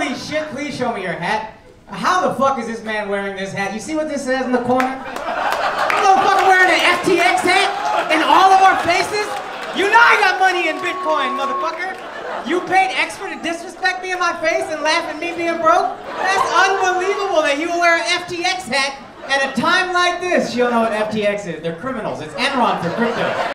Holy shit, please show me your hat. How the fuck is this man wearing this hat? You see what this says in the corner? Motherfucker wearing an FTX hat in all of our faces? You know I got money in Bitcoin, motherfucker. You paid extra to disrespect me in my face and laugh at me being broke? That's unbelievable that you wear an FTX hat at a time like this. You don't know what FTX is. They're criminals. It's Enron for crypto.